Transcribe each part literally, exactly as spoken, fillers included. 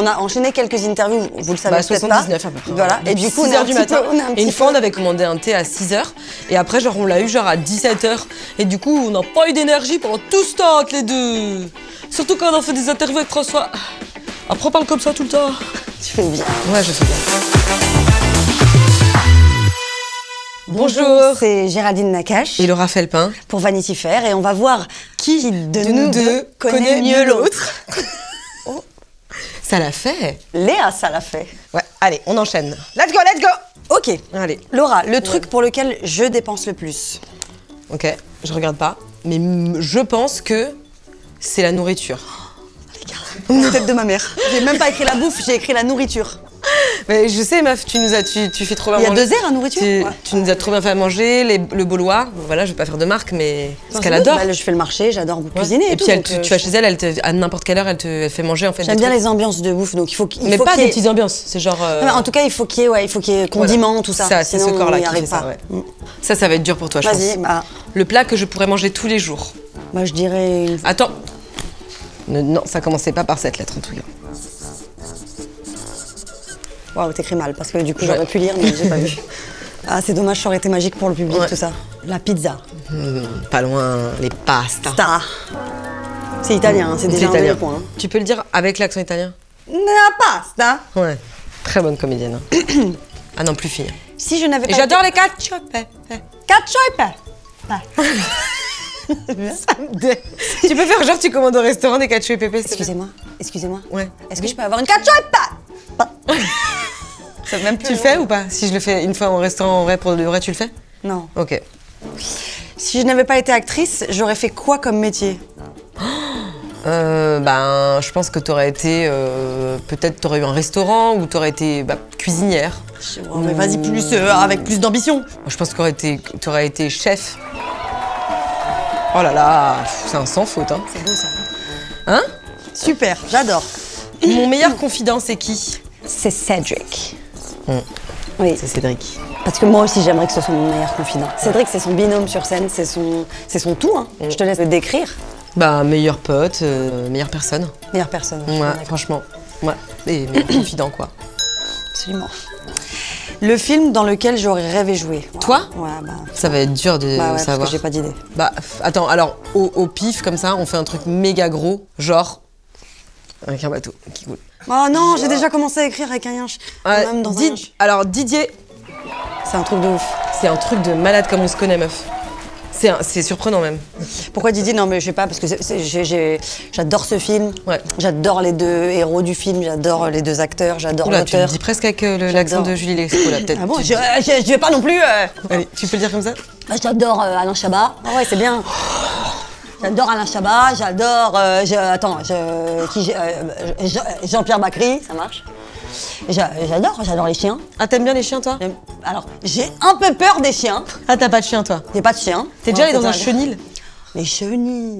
on a enchaîné quelques interviews, vous le savez bah, peut-être pas. soixante-dix-neuf à peu près. Voilà, et du coup, on six est heures un du petit matin. peu- on est un Et petit une fois, peu- on avait commandé un thé à six heures. Et après, genre, on l'a eu genre à dix-sept heures. Et du coup, on n'a pas eu d'énergie pendant tout ce temps entre les deux. Surtout quand on fait des interviews avec François. Après, on parle comme ça tout le temps. Tu fais bien. Ouais, je sais bien. Bonjour, c'est Géraldine Nakache Et Laura Felpin. pour Vanity Fair et on va voir qui, de, de nous deux connaît mieux l'autre. Oh. Ça l'a fait. Léa, ça l'a fait. Ouais, allez, on enchaîne. Let's go, let's go. Ok. Allez. Laura, le truc pour lequel je dépense le plus. Ok, je regarde pas. Mais m- je pense que c'est la nourriture. La tête de ma mère. J'ai même pas écrit la bouffe, j'ai écrit la nourriture. Mais je sais, meuf, tu nous as, tu, tu fais trop bien Il y a manger. deux airs à nourriture. Tu, Ouais. tu nous as trop bien fait à manger, les- le Baulois. Voilà, je vais pas faire de marque, mais parce qu'elle adore. Bah, je fais le marché, j'adore Ouais. cuisiner et, Et, tout, puis elle, donc, tu, euh, tu vas chez elle, elle te, à n'importe quelle heure, elle te elle fait manger en fait. J'aime des bien trucs. les ambiances de bouffe, donc il faut qu'il Mais faut pas qu'il y des ait- petites ambiances, c'est genre. euh, Non, mais en tout cas, il faut qu'il y ait, ouais, il faut qu'il y ait voilà. condiments, tout ça. Ça, c'est ce sinon corps-là on y qui arrive fait ça, pas. ouais. Mm. Ça, ça va être dur pour toi, je pense. Vas-y, bah, Le plat que je pourrais manger tous les jours. bah, je dirais. Une... Attends. Ne- non, ça commençait pas par cette lettre en tout cas. Waouh, t'écris mal parce que du coup Ouais. j'aurais pu lire, mais j'ai pas vu. Ah, c'est dommage, ça aurait été magique pour le public, Ouais. tout ça. La pizza. Hmm, pas loin, les pastas. Ta. C'est italien, hein, c'est déjà un italien. demi-point. Hein. Tu peux le dire avec l'accent italien? La pasta. Ouais. Très bonne comédienne. hein. Ah non, plus fille. Si je n'avais Et pas. j'adore les cacio e pepe. Cacio e pepe. Tu peux faire genre tu commandes au restaurant des cacio e pepe. s'il te plaît. Excusez-moi, excusez-moi. Ouais. Est-ce que je peux avoir une cacio e pepe? Ça même Tu le fais ou pas? Si je le fais une fois au restaurant en vrai pour de vrai, tu le fais? Non. Ok. Si je n'avais pas été actrice, j'aurais fait quoi comme métier? Euh, ben, je pense que t'aurais été. Euh, Peut-être t'aurais eu un restaurant ou t'aurais été bah, cuisinière. Oh, mais vas-y, plus, euh, avec plus d'ambition. Moi, je pense que t'aurais été, t'aurais été chef. Oh là là, c'est un sans faute, hein. C'est beau ça. Hein? Super, j'adore. Mon meilleur confident, c'est qui? C'est Cédric. Mm. Oui, C'est Cédric. parce que moi aussi j'aimerais que ce soit mon meilleur confident. Cédric, c'est son binôme sur scène, c'est son, c'est son tout. Hein. Je te laisse le décrire. Bah, meilleur pote, euh, meilleure personne. Meilleure personne. je suis Ouais, d'accord. franchement. Ouais. Et meilleur confident, quoi. Absolument. Le film dans lequel j'aurais rêvé jouer. Toi? Ouais, bah. Ça va être dur de Bah ouais, parce savoir. que j'ai pas d'idée. Bah, f- attends, alors, au, au pif, comme ça, on fait un truc méga gros, genre. Avec un bateau qui coule. Oh non, j'ai déjà commencé à écrire avec un yinche. Ouais, Même dans un Did- yinche. alors, Didier, C'est un truc de ouf. c'est un truc de malade comme on se connaît, meuf. C'est un- c'est surprenant, même. Pourquoi Didier? Non, mais je sais pas, parce que c'est- c'est- j'ai- j'ai- j'adore ce film. Ouais. J'adore les deux héros du film, j'adore les deux acteurs, j'adore Oula, tu le l'auteur. dis presque avec euh, le- l'accent de Julie Lescaut, là, peut-être. Ah bon, Tu- je, je, je vais pas non plus. euh, Allez, tu peux le dire comme ça? J'adore euh, Alain Chabat. Ah ouais, c'est bien. J'adore Alain Chabat, j'adore. euh, je- attends, je- qui j'ai, euh, Jean- Jean-Pierre Bacry, ça marche. J'a- J'adore, j'adore les chiens. Ah, t'aimes bien les chiens, toi? J'aime- Alors, j'ai un peu peur des chiens. Ah, t'as pas de chien, toi? J'ai pas de chien. T'es déjà Ouais, allé dans un c'est ça. chenil? Les chenilles.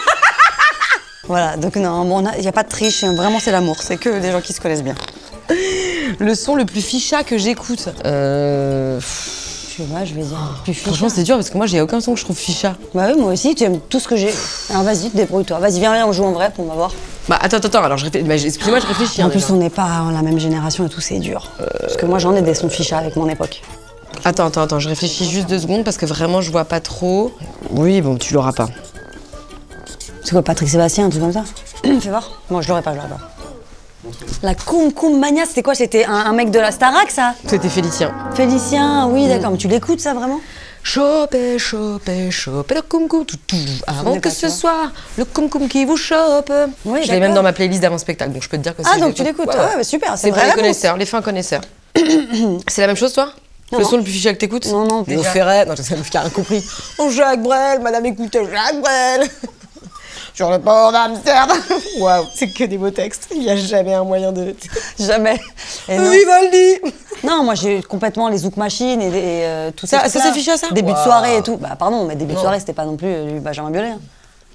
Voilà, donc non, bon, il n'y a pas de triche, vraiment c'est l'amour, c'est que des gens qui se connaissent bien. Le son le plus ficha que j'écoute. Euh. Je sais pas, je vais dire plus fichu. Franchement, c'est dur parce que moi, j'ai aucun son que je trouve ficha. Bah oui, moi aussi, tu aimes tout ce que j'ai. Alors vas-y, débrouille-toi. Vas-y, viens, viens, on joue en vrai pour m'avoir. Bah, attends, attends, attends, alors je réfléchis. Bah, excusez-moi, je réfléchis. En hein, plus, déjà. on n'est pas la même génération et tout, c'est dur. Parce que moi, j'en ai des sons fichas avec mon époque. Attends, attends, attends, je réfléchis juste deux secondes parce que vraiment, je vois pas trop. Oui, bon, tu l'auras pas. C'est quoi, Patrick Sébastien, un truc comme ça? Fais voir. Moi, je l'aurais pas, je l'aurais pas. La Koum Koum Mania, c'était quoi? C'était un, un mec de la Starac, ça? C'était Félicien. Félicien, oui, d'accord. Mais tu l'écoutes, ça, vraiment? Choper, choper, choper le cum cum tout, tout, avant connais que pas, ce tu vois. soit le cum cum qui vous chope. Oui, je l'ai même d'accord. dans ma playlist d'avant spectacle, donc je peux te dire que Ah, c'est- donc tu l'écoutes, ouais, ouais, super, c'est C'est pour vrai les réponse. connaisseurs, les fins connaisseurs. C'est la même chose, toi? Non, Le non. son le plus fiché que t'écoutes? Non, non, Au déjà. Ferret, non, c'est qui a rien compris. Oh, Jacques Brel, madame écoutez Jacques Brel. Sur le port d'Amsterdam. Waouh, c'est que des beaux textes. Il n'y a jamais un moyen de. Jamais. Et non. Vivaldi. Non, moi j'ai complètement les zouk machines et, et euh, tout Ça- ces ça, trucs-là. c'est fiché à ça? Début de Waouh. soirée et tout. Bah pardon, mais début de Non. soirée c'était pas non plus euh, du Benjamin Biolay. hein.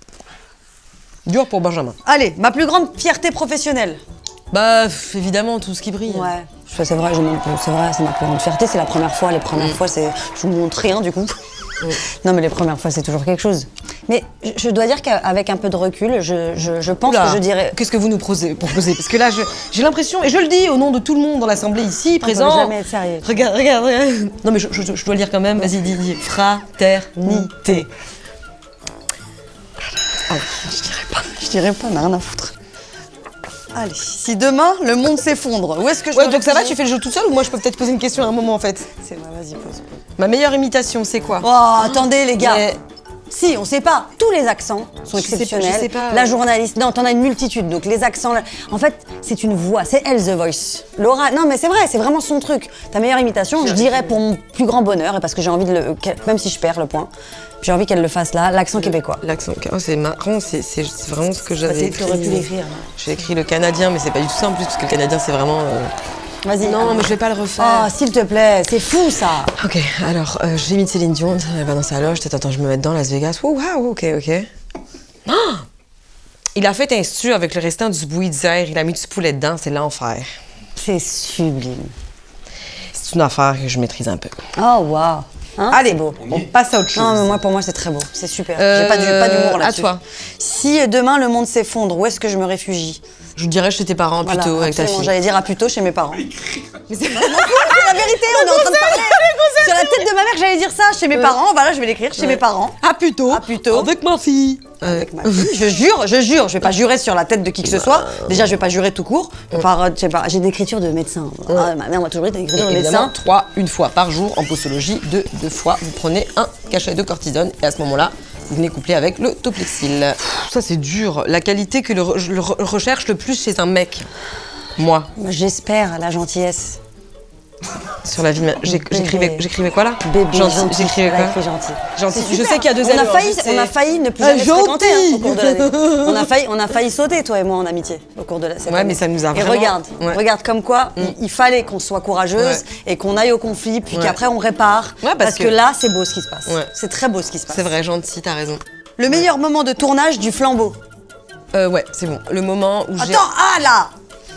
Dur pour Benjamin. Allez, ma plus grande fierté professionnelle. Bah, pff, évidemment, tout ce qui brille. Ouais. Ça, C'est vrai, je m'en- c'est vrai, c'est ma plus grande fierté. C'est la première fois. Les premières Mm. fois, c'est, je vous montre rien du coup. Non, mais les premières fois, c'est toujours quelque chose. Mais je, je dois dire qu'avec un peu de recul, je, je, je pense Oula, que je dirais... Qu'est-ce que vous nous proposez, proposez Parce que là, je- j'ai l'impression, et je le dis au nom de tout le monde dans l'assemblée ici, présent... peut jamais être sérieux. Regarde, regarde, regarde. Non mais je, je- je dois le dire quand même, vas-y, dis, dis. Fraternité. Allez, je dirais pas, je dirais pas, on a rien à foutre. Allez, si demain, le monde s'effondre, où est-ce que je Ouais, me donc ça va, réfugie? tu fais le jeu tout seul ou moi je peux peut-être poser une question à un moment en fait? C'est vrai, vas-y, pose, pose. Ma meilleure imitation, c'est quoi? Oh, attendez les gars. Mais- Si, on sait pas. Tous les accents sont Je sais pas, exceptionnels. je sais pas, La ouais. journaliste, non, t'en as une multitude. Donc les accents, là- en fait, c'est une voix. C'est elle, The Voice. Laura, non, mais c'est vrai, c'est vraiment son truc. Ta meilleure imitation, je dirais pour mon plus grand bonheur et parce que j'ai envie de le, qu'elle- même si je perds le point, j'ai envie qu'elle le fasse là, l'accent québécois. L'accent, oh, c'est marrant, c'est c'est- c'est vraiment ce que j'avais c'est- écrit. t'aurais pu l'écrire, là. J'ai écrit le canadien, mais c'est pas du tout ça en plus, parce que le canadien c'est vraiment... euh, Vas-y. Non, mais je vais pas le refaire. Oh, s'il te plaît, c'est fou ça. Ok, alors, euh, j'ai mis Céline Dion, elle va dans sa loge, attends, attends, je me mets dans Las Vegas. Oh, waouh, ok, ok. Ah, il a fait un stew avec le restant du bouilli d'hier, il a mis du poulet dedans, c'est l'enfer. C'est sublime. C'est une affaire que je maîtrise un peu. Oh, waouh. Hein, Allez, c'est beau. on passe à autre chose. Non, mais moi, pour moi, c'est très beau. C'est super. Euh, J'ai pas du- pas d'humour là-dessus. à toi. Si euh, demain le monde s'effondre, où est-ce que je me réfugie? Je dirais chez tes parents Voilà, plutôt, avec ta absolument. fille. J'allais dire à plutôt chez mes parents. Mais c'est vraiment cool, c'est la vérité, on est en train de parler. Sur la tête de ma mère, j'allais dire ça, chez mes parents. Voilà, je vais l'écrire chez mes parents. Ah, plutôt. Ah, plutôt. Avec ma fille. Avec ma fille. Je jure, je jure, je vais pas jurer sur la tête de qui que ce soit. Déjà, je vais pas jurer tout court. Par, euh, je sais pas, j'ai des écritures de médecin. Ah, ma mère m'a toujours dit des écritures de Évidemment, médecin. trois, une fois par jour en posologie, deux, deux fois. Vous prenez un cachet de cortisone et à ce moment-là, vous venez coupler avec le Toplexil. Ça, c'est dur. La qualité que le, re- je le re- recherche le plus chez un mec. Moi, J'espère la gentillesse. sur la vie. de ma- j'ai- Bébé. J'écrivais j'écrivais quoi là? Bébé Gentil. gentil. J'écrivais Elle a quoi? écrit gentil. Gentil. C'est Je super. sais qu'il y a deux on a années, failli, hein, je on a sais. failli ne plus Ah, jamais se fréquenter hein, gentil. au cours de l'année. On a failli, on a failli sauter toi et moi en amitié au cours de la. cette Ouais, année. mais ça nous a Et vraiment- regarde, Ouais. regarde comme quoi il, il fallait qu'on soit courageuse Ouais. et qu'on aille au conflit, puis Ouais. qu'après on répare. Ouais, parce parce que... que- là, c'est beau ce qui se passe. Ouais. C'est très beau ce qui se passe. C'est vrai, gentil, t'as raison. Le meilleur moment de tournage du flambeau. Euh, ouais, c'est bon. Le moment où j'ai Attends, ah là.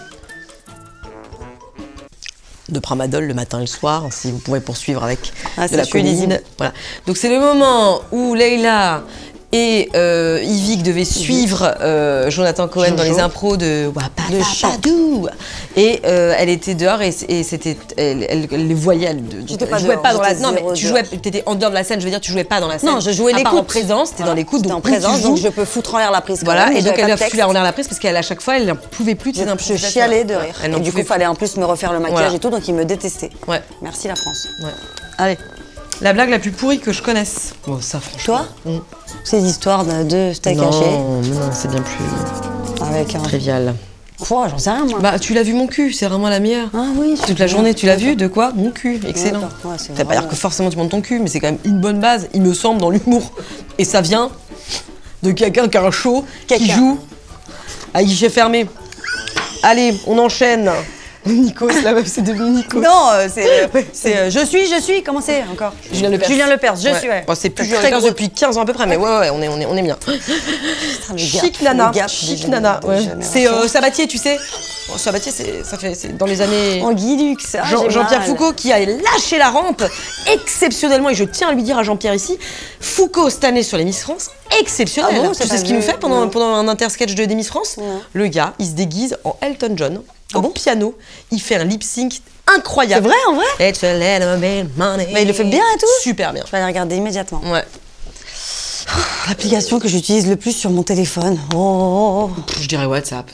de Pramadol le matin et le soir, si vous pouvez poursuivre avec Ah, de ça, la je suis lisible. coline. Voilà. Donc c'est le moment où Leïla et euh, Yvick devaient suivre euh, Jonathan Cohen dans Jojo. les impros de De chant. Wapapadou. Et euh, elle était dehors et, et c'était, elle, elle- elle les voyait. Elle, J'étais elle pas jouait dehors, pas dans la j'étais non mais zéro tu dehors. jouais, t'étais en dehors de la scène. Je veux dire, tu jouais pas dans la scène. Non, je jouais À l'écoute. part en présence, t'étais Voilà. dans l'écoute. J'étais Donc en où tu présence, joues, donc je peux foutre en l'air la prise. quand voilà. même, Et donc j'avais elle pas a de texte. foutu en l'air la prise parce qu'à chaque fois, elle n'en pouvait plus de ses Je improvisations. chialais de rire. Elle Et n'en du coup, pouvait il fallait en plus me refaire le maquillage Voilà. et tout, donc il me détestait. Ouais. Merci la France. Ouais. Allez. La blague la plus pourrie que je connaisse. Bon, ça, franchement. Toi Ces histoires de, de steak Non, haché mais non, c'est bien plus avec un. trivial. Oh, j'en sais rien moi. Bah, tu l'as vu mon cul, c'est vraiment la meilleure. ah oui. Toute la journée, tu l'as vu de quoi? Mon cul, excellent. D'accord. Ouais, c'est Ça veut pas vraiment- dire que forcément tu montes ton cul, mais c'est quand même une bonne base, il me semble, dans l'humour. Et ça vient de quelqu'un qui a un show, qui Quelqu'un. joue à guichet fermé. Allez, on enchaîne. Nikos, la meuf, c'est devenu Nikos. Non, euh, c'est. euh, c'est euh, je suis, je suis. Comment c'est encore Julien Lepers. Julien Lepers, je Ouais. suis. Ouais. Bon, c'est plus Très Julien Lepers gros- depuis quinze ans à peu près, mais ouais, ouais, on est, on est, on est bien. Putain, le Chic gap, nana, le gap chic des nana, géné- ouais. des C'est générations. euh, Sabatier, tu sais. Bon, Sabatier, c'est, ça fait, c'est dans les années. En Guilux. Ah, Jean- j'ai Jean-Pierre mal. Foucault qui a lâché la rampe exceptionnellement, et je tiens à lui dire à Jean-Pierre ici, Foucault cette année sur les Miss France, exceptionnel. Ah bon, tu c'est sais pas ce qu'il nous vu. fait pendant, Non. pendant un intersketch de des Miss France? Non. Le gars, il se déguise en Elton John, Ah au bon piano, il fait un lip sync incroyable. C'est vrai, en vrai It's a little bit money. Mais il le fait bien et tout Super bien. Je vais aller regarder immédiatement. Ouais. L'application que j'utilise le plus sur mon téléphone. Oh. Je dirais WhatsApp.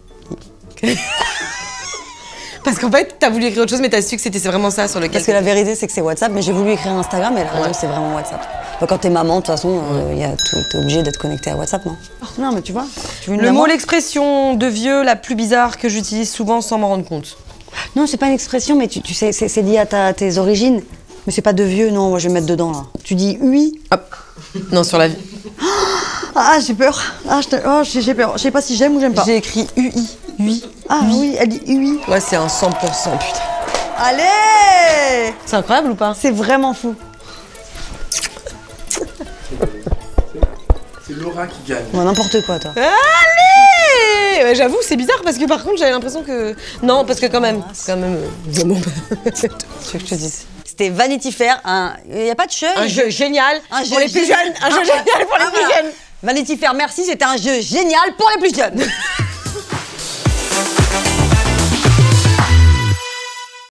Parce qu'en fait, t'as voulu écrire autre chose, mais t'as su que c'était c'est vraiment ça sur lequel. Parce que la vérité, c'est que c'est WhatsApp, mais j'ai voulu écrire Instagram, et la raison, c'est vraiment WhatsApp. Donc, quand t'es maman, de toute façon, euh, y a tout- t'es obligé d'être connecté à WhatsApp, non? Non, mais tu vois. Tu veux une Le maman mot, l'expression de vieux la plus bizarre que j'utilise souvent sans m'en rendre compte. Non, c'est pas une expression, mais tu, tu sais, c'est c'est lié à, ta- à tes origines. Mais c'est pas de vieux, non, moi je vais mettre dedans, là. Tu dis oui. Hop. Non, sur la vie. Ah, j'ai peur. Ah, je te- oh, j'ai j'ai peur. Je sais pas si j'aime ou j'aime pas. J'ai écrit U I. Oui. Ah oui, elle dit oui. Ouais, c'est un cent pour cent, putain. Allez! C'est incroyable ou pas? C'est vraiment fou. C'est Laura qui gagne. Bon, n'importe quoi, toi. Allez ouais, j'avoue, c'est bizarre parce que par contre, j'avais l'impression que. Non, parce que quand même. Quand même. euh, vraiment. Tu veux que je te dise? c'était Vanity Fair. Il n'y a pas de jeu. Un jeu génial Un pour jeu les plus génial. jeunes. Un jeu Ah, génial pour les ah, plus voilà. jeunes. Vanity Fair, merci, c'était un jeu génial pour les plus jeunes.